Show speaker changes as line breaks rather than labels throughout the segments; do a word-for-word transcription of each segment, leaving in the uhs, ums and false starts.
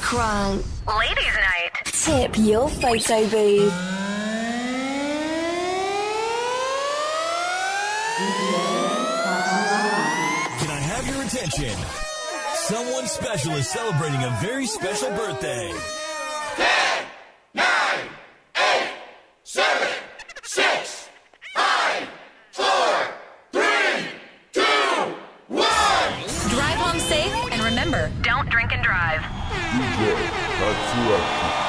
Crunk.
Ladies' night.
Tip your photo booth.
Can I have your attention? Someone special is celebrating a very special birthday.
ten, nine, eight, seven, six, five, four, three, two, one.
Drive home safe, and remember, don't drink and drive.
D J Tatsuaki.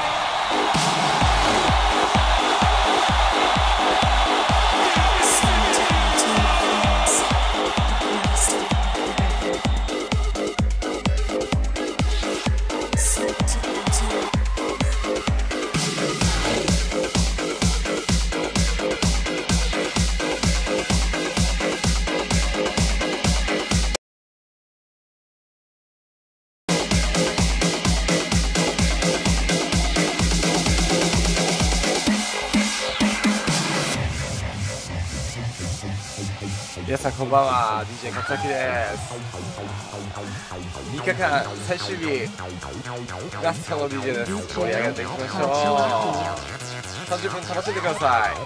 皆さんこんばんは、 ディージェー 勝明です。みっかかん最終日ラストの ディージェー です。盛り上げていきましょう。さんじゅっぷん楽しんでください。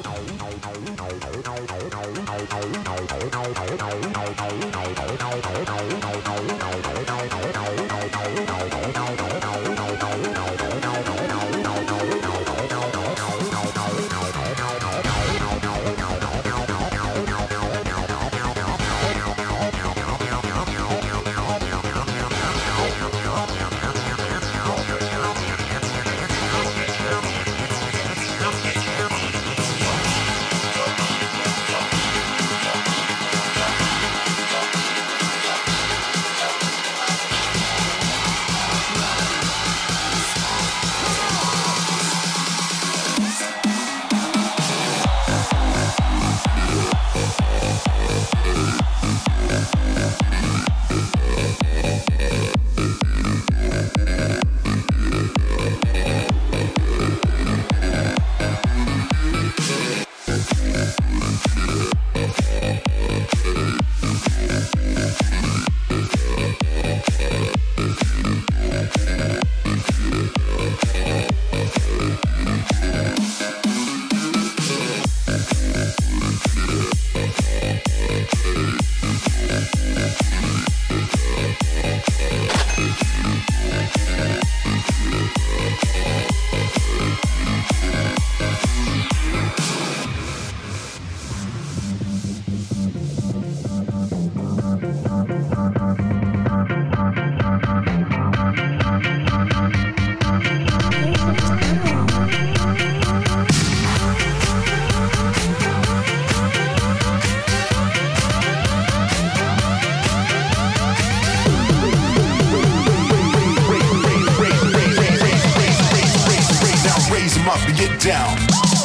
Up and get down.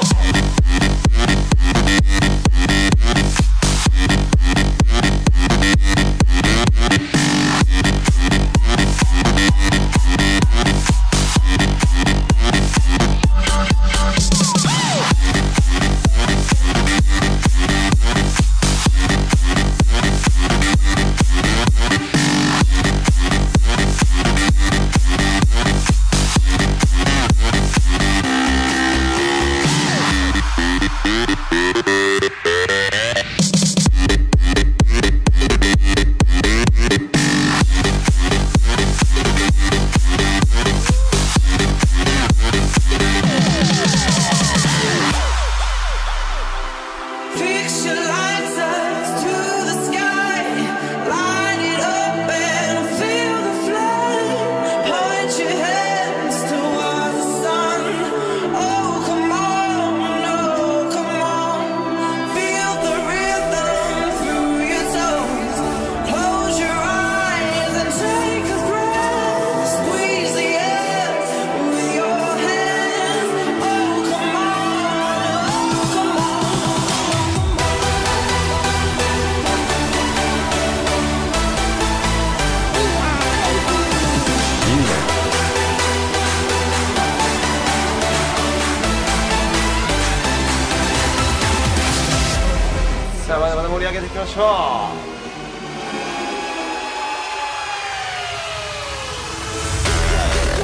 盛り上げていきましょう。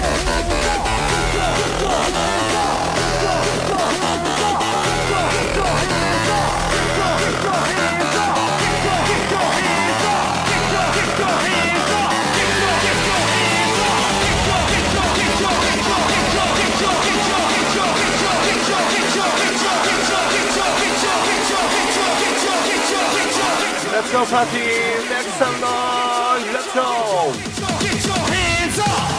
Let's go party! Make some noise! Let's go!
Get your hands up!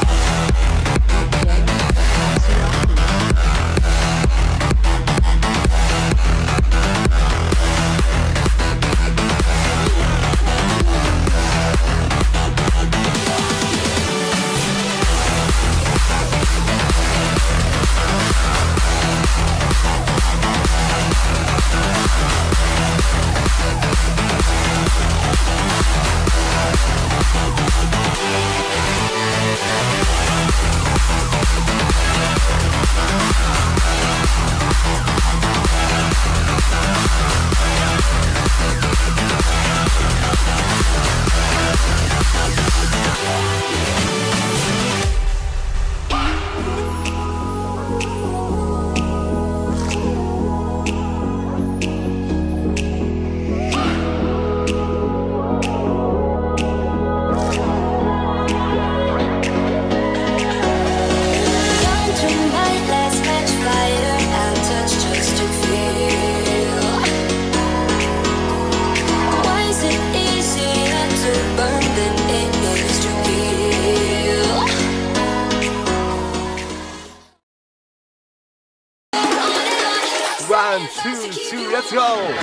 One, two, two, let's go!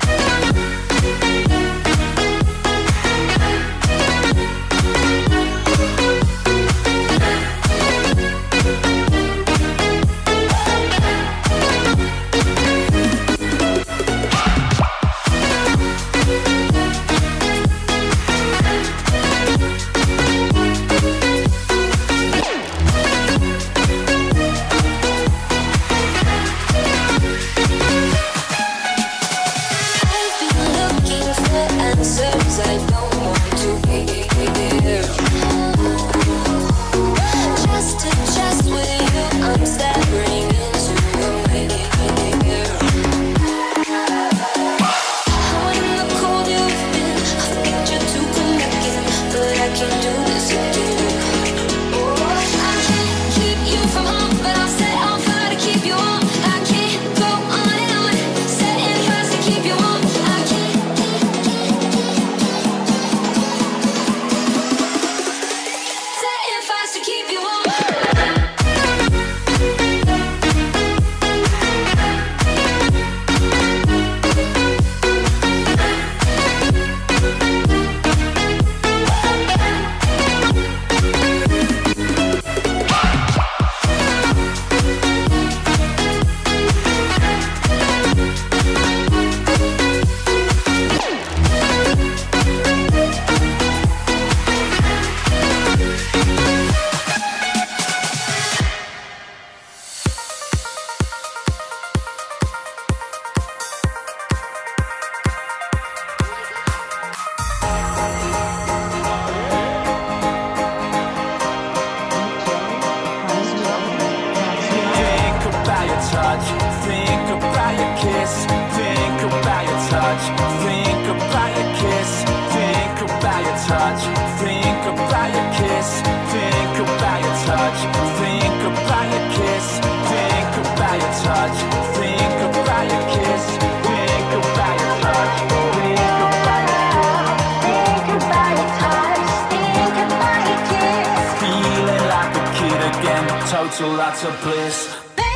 Total lots of bliss.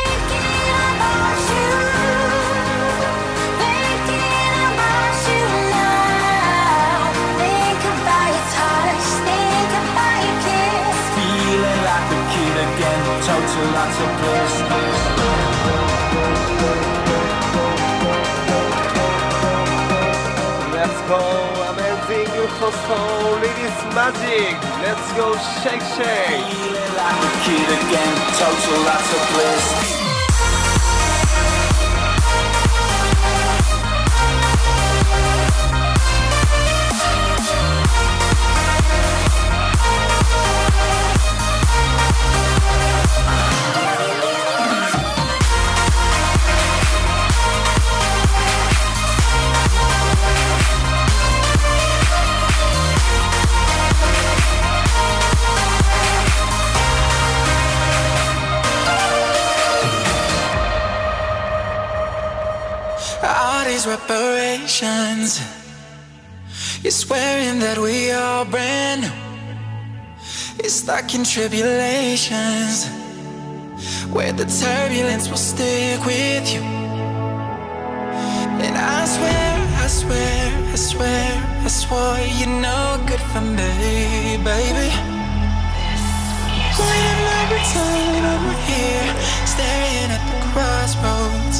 Total lots of bliss.
Let's go, amazing, beautiful, ladies magic. Let's go, shake, shake.
Feeling like a kid again. Total lots of bliss.
these reparations. You're swearing that we all brand new. You're stuck in tribulations, where the turbulence will stick with you. And I swear, I swear, I swear, I swore you're no good for me, baby. Waiting every time I'm here, staring at the crossroads.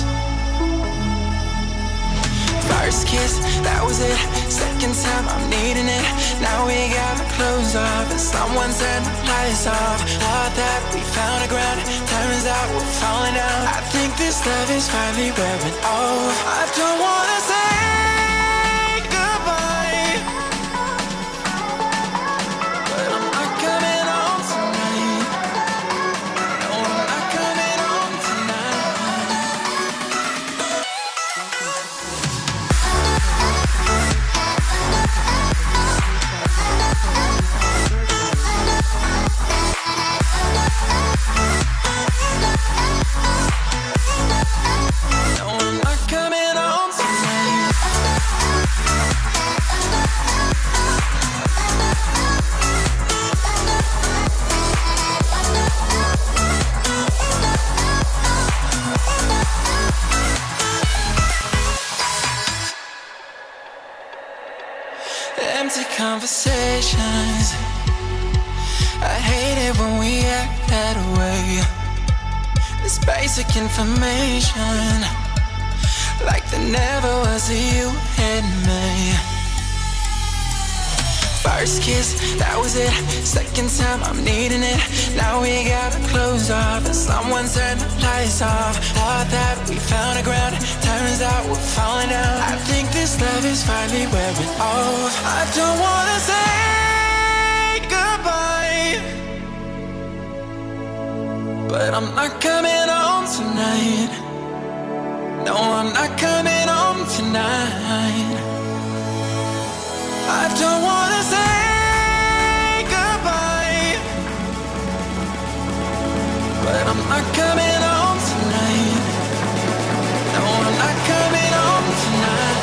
First kiss, that was it. Second time, I'm needing it. Now we got our clothes off and someone turned the lights off. Thought that we found a ground, turns out we're falling down. I think this love is finally wearing off. I don't wanna say goodbye, but I'm not coming home tonight. No, I'm not coming home tonight. No, I'm not coming home tonight. Empty conversations, I hate it when we act that way. This basic information, like there never was a you and me. First kiss, that was it. Second time, I'm needing it. Now we got our clothes off and someone turned the lights off. Thought that we found a ground, turns out we're falling down. I think this love is finally wearing off. I don't wanna say goodbye, but I'm not coming home tonight. No, I'm not coming home tonight. I don't wanna say goodbye, but I'm not coming home tonight. No, I'm not coming home tonight.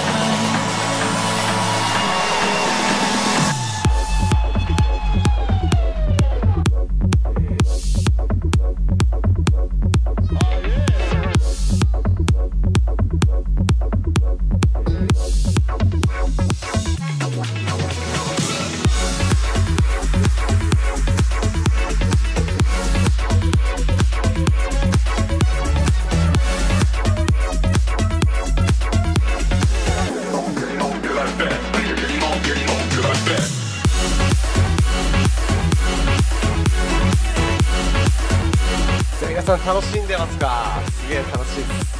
皆さん楽しんでますか？すげえ楽しいです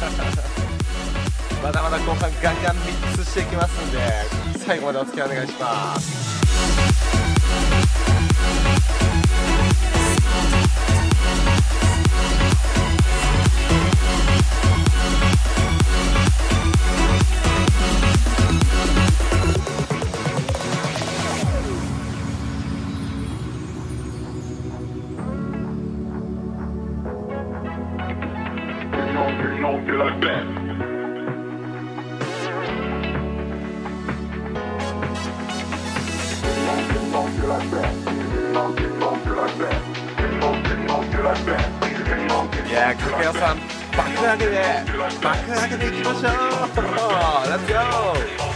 まだまだ後半ガンガンミックスしていきますんで、最後までお付き合いお願いします。いやー、かけよさん、爆上げで爆上げでいきましょう。レッツゴー。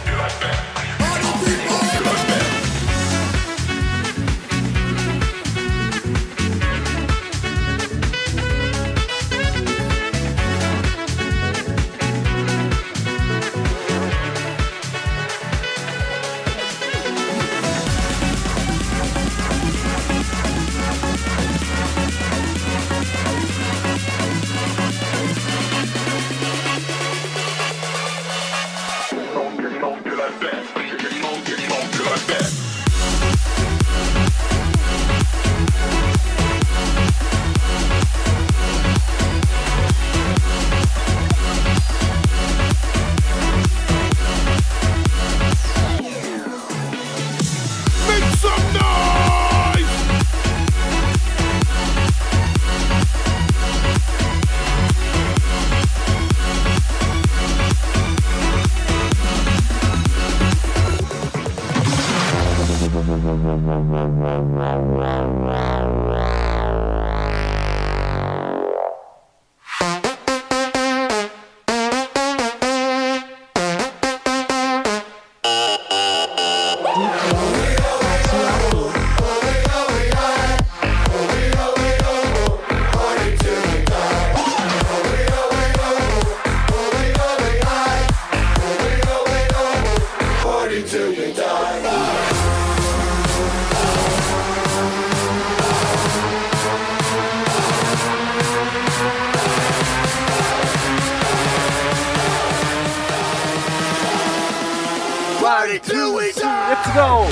Don't get, don't get like that.
Party till we die. Let's go.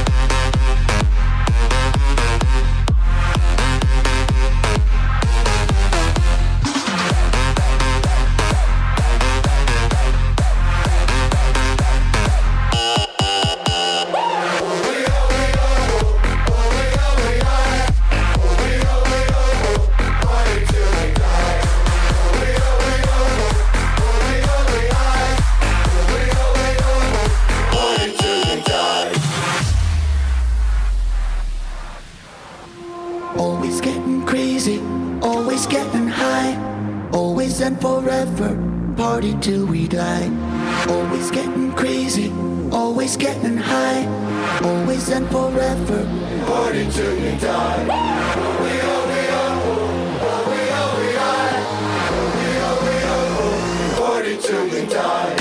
Always getting crazy, always getting high, always and forever, party till we die. Always getting crazy, always getting high, always and forever, party till we die. Oh, we, oh, we, oh, oh, we, oh, we, I. Oh, we, oh, we, oh, oh, party till we die.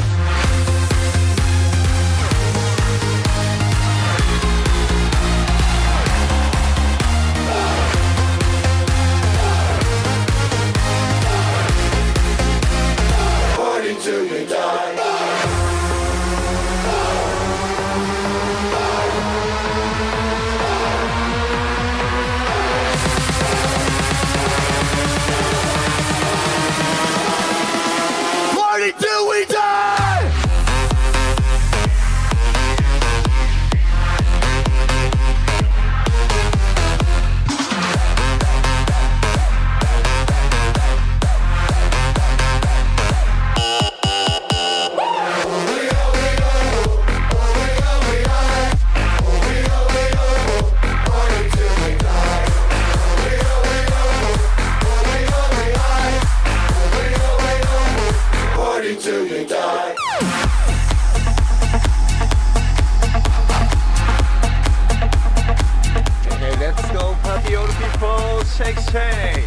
Till you die. Party till we die. Till you die.
Okay, let's go, party, all the people, shake, shake.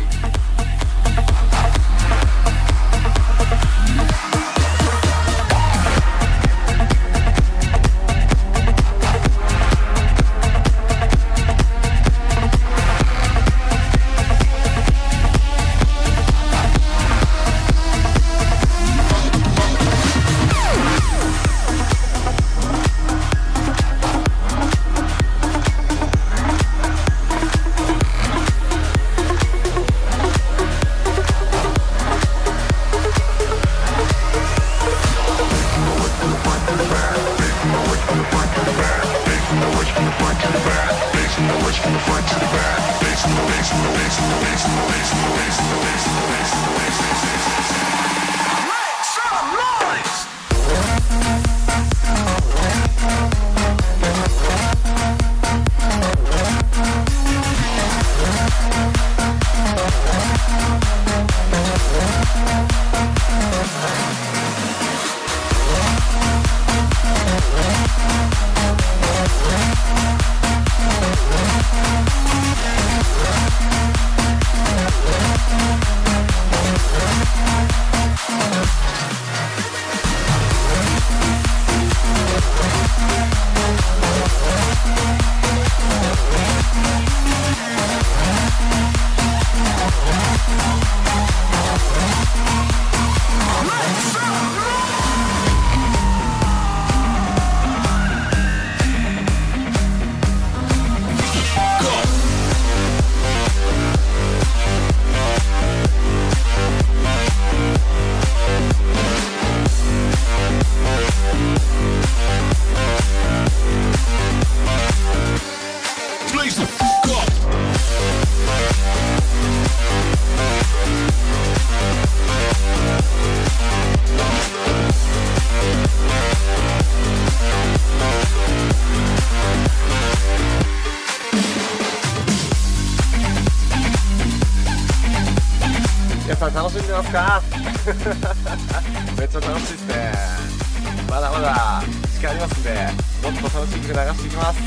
しんでますか？めっちゃ楽しいですね。まだまだ時間ありますんで、もっと楽しく流していきます。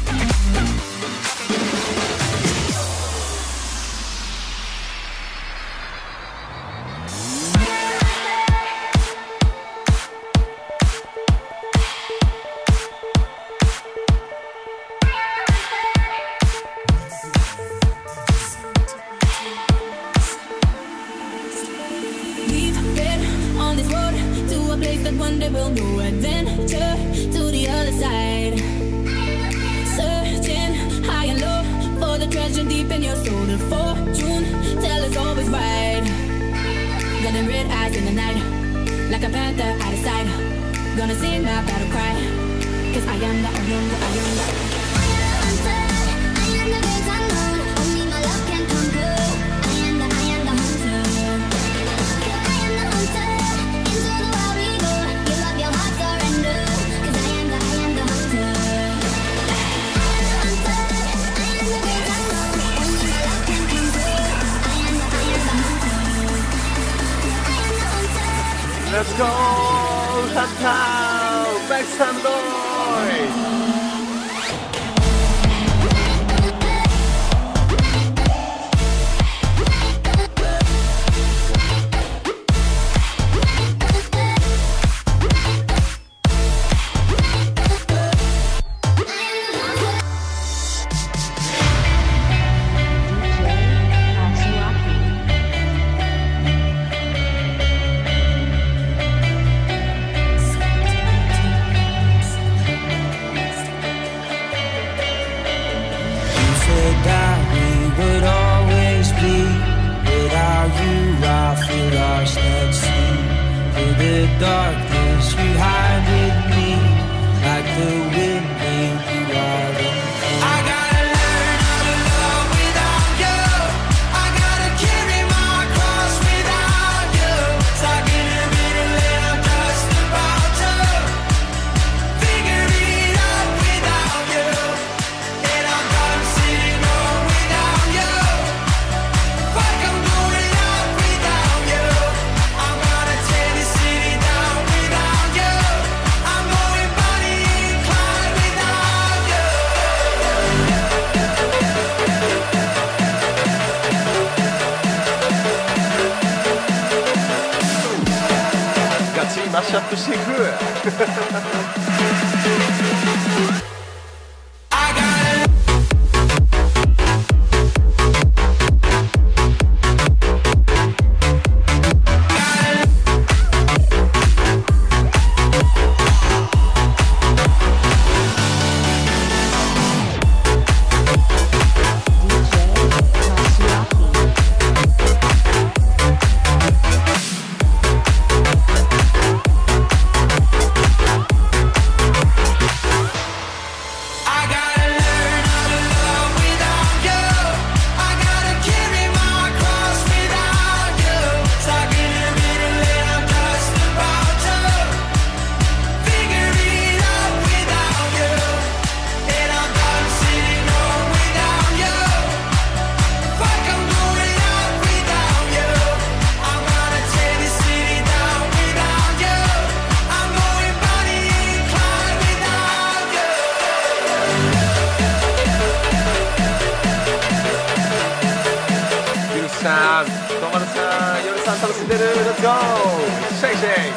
One day we'll know adventure to the other side. Searching high and low for the treasure deep in your soul. The fortune teller's always right. Got red eyes in the night, like a panther out of sight. Gonna sing my battle cry, cause I am the unknown, I am the hunter. I am the great unknown, only my love can conquer. I am the, I am the hunter. I am the hunter, into the wild we go. Give up your heart, surrender, cause I am the, I am the hunter. Hunter, I am the great unknown, only my love can conquer. I am the, I am the hunter. I am the hunter.
Let's go, hunter, make some noise.
Darkness you hide with me, like the wind when you are in. I gotta learn how to love without you. I gotta carry my cross without you. Stuck in the middle and I'm just about to figure it out without you. And I'm done sitting home without you. Like I'm going out without you. I'm gonna tear this city down without you. I'm going Bonnie and Clyde without you.
같이 마시아프 시크. Let's go! Shake, shake!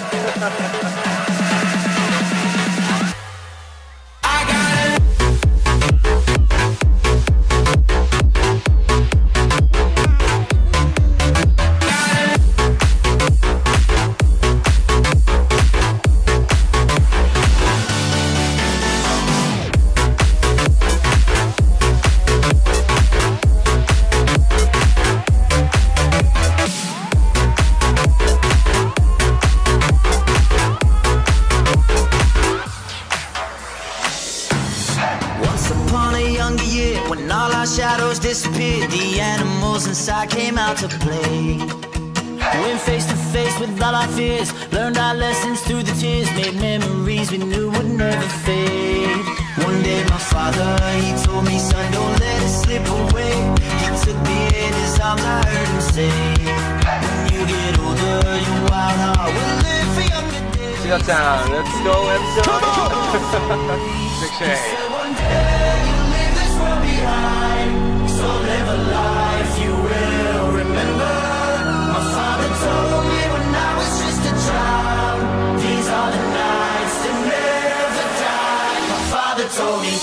Shadows disappeared, the animals inside came out to play. Went face to face with all our fears, learned our lessons through the tears, made memories we knew would never fade. One day my father, he told me, son, don't let it slip away. He took me in his arms, I heard him say, when you get older, your wild heart will live for younger days.
しのちゃん Let's go Let's go Sexy
One day you'll leave this world behind, so live a life you will remember. My father told me when I was just a child, these are the nights that never die. My father told me.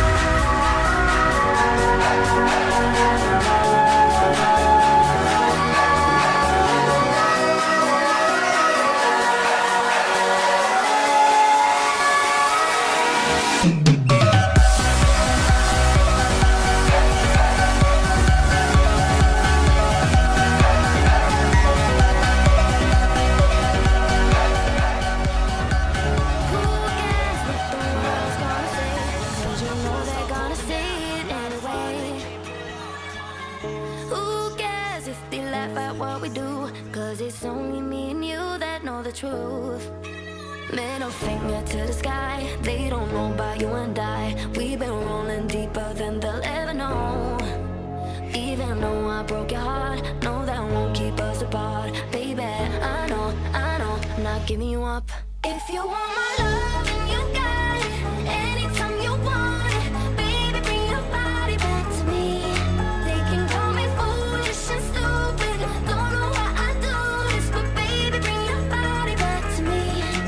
Middle finger to the sky. They don't know about you and I. We've been rolling deeper than they'll ever know. Even though I broke your heart, no, that won't keep us apart. Baby, I know, I know, I'm not giving you up. If you want my love, then you got it. Anytime you want it, baby, bring your body back to me. They can call me foolish and stupid, don't know why I do this, but baby, bring your body back to me.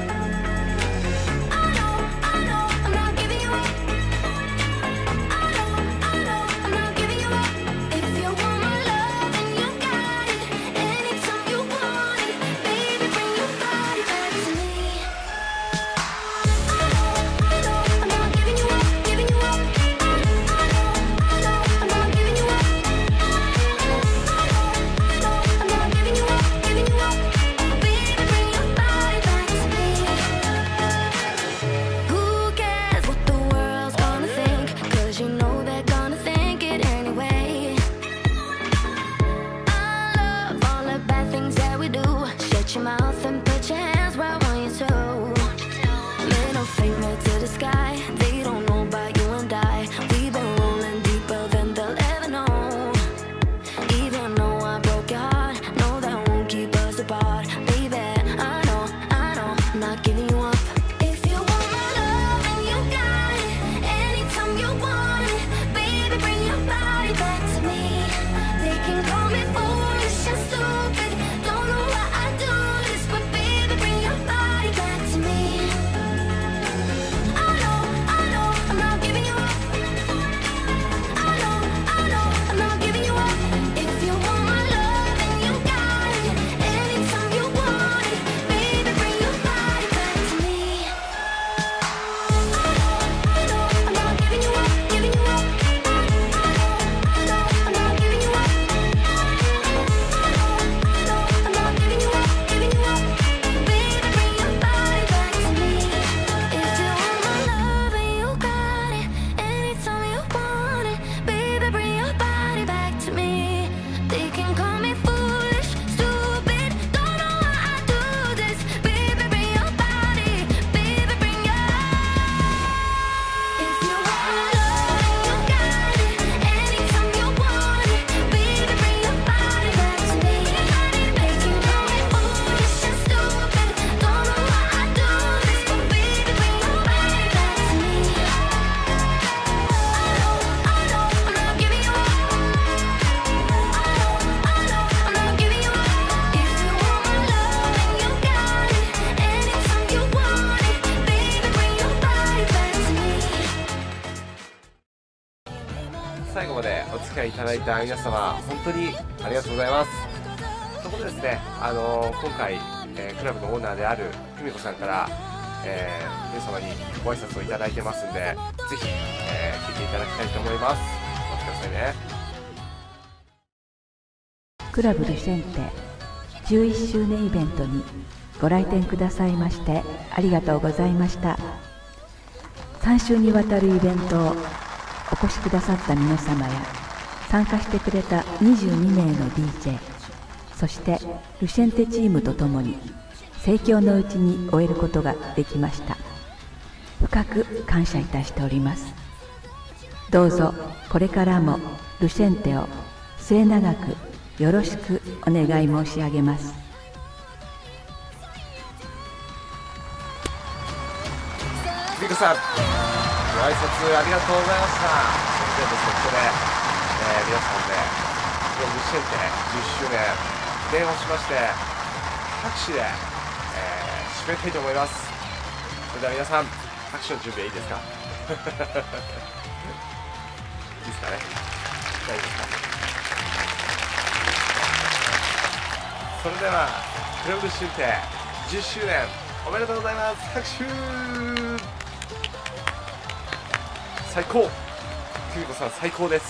I know, I know, I'm not giving you up. I know, I know, I'm not giving you up. If you want my love, then you got it. Anytime you want it, baby, bring your body back to me. I know, I know, I'm not giving you up, giving you up. I know, I know, I'm not giving you up. I know, I know, I'm not giving you up, giving you up. Baby, bring your body back to me. Who cares what the world's gonna think? 'Cause you know they're gonna think it anyway. I love all the bad things that we do. Shut your mouth and put your hands where I want you to. Middle finger to the sky. They don't know about you and I. We've been rolling deeper than they'll ever know. Even though I broke your heart, no, that won't keep us apart. Baby, I know, I know, I'm not giving you up. If you want my love, then you got it. Anytime you want it, baby, bring your body back to me. They can call me foolish and stupid, don't know why I do this, but baby, bring your body back to me. I know, I know, I'm not giving you up. I know, I know, I'm not giving you up. If you want my love, then you got it. Anytime you want it, baby, bring your body back to me. I know, I know, I'm not giving you up, giving you up. I know, I know, I'm not giving you up. I know, I know, I'm not giving you up, giving you up. Baby, bring your body back to me. If you want my love, then you got it. Anytime you want it, baby, bring your body back to me. They can call me foolish, stupid, don't know why I do this. Baby, bring your body, baby, bring your. If you want my love, then you got it. Anytime you want it, baby, bring your body back to me. They can call me foolish and stupid, don't know why I do this, but baby, bring your body back to me. I know, I know, I'm not giving you up. I know, I know, I'm not giving you up. If you want my love, then you got it. Anytime you want it, baby, bring your body back to me.
最後までお付き合いいただいた皆様本当にありがとうございます。そこでですね、あのー今回、えークラブのオーナーである久美子さんから、えー皆様にご挨拶をいただいてますんで、ぜひ、えー聞いていただきたいと思います。お待ちくださいね。
クラブルシェンテじゅういっしゅうねんイベントにご来店くださいましてありがとうございました。さん週にわたるイベントをお越しくださった皆様や参加してくれたにじゅうにめいの ディージェー、 そしてルシェンテチームとともに盛況のうちに終えることができました。深く感謝いたしております。どうぞこれからもルシェンテを末永くよろしくお願い申し上げます。
久美子さん、ご挨拶ありがとうございました。それではですね、ここで、えー、皆さんでクラブシェンテじゅっしゅうねん記念をしまして拍手で、えー、締めたいと思います。それでは皆さん、拍手の準備はいいですか？いいですかね。大丈夫ですか？それではクラブシェンテじゅっしゅうねんおめでとうございます。拍手。最高。久美子さん最高です。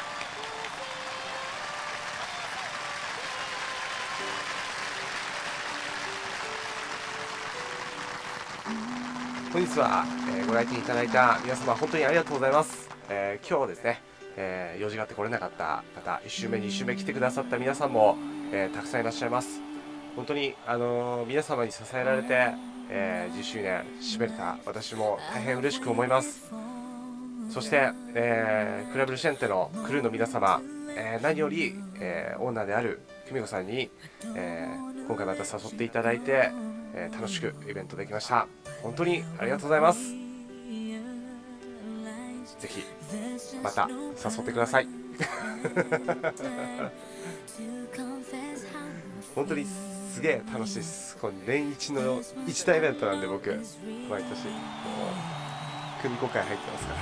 本日は、えー、ご来店いただいた皆様本当にありがとうございます。えー、今日ですね、えー、用事があって来れなかった方、いち週目に週目来てくださった皆さんも、えー、たくさんいらっしゃいます。本当に、あのー、皆様に支えられて、えー、じゅっしゅうねん締めれた私も大変嬉しく思います。そして、えー、クラブルシェンテのクルーの皆様、えー、何より、えー、オーナーである久美子さんに、えー、今回また誘っていただいて、えー、楽しくイベントできました。本当にありがとうございます。ぜひまた誘ってください。本当にすげえ楽しいです。この年一の一大イベントなんで、僕毎年もう組子会入ってますから。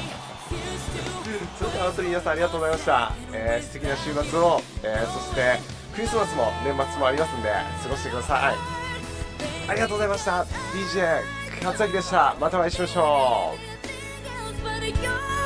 それでは本当に皆さんありがとうございました。えー、素敵な週末を、えー、そしてクリスマスも年末もありますんで過ごしてください。ありがとうございました。 ディージェー 勝明でした。またお会いしましょう。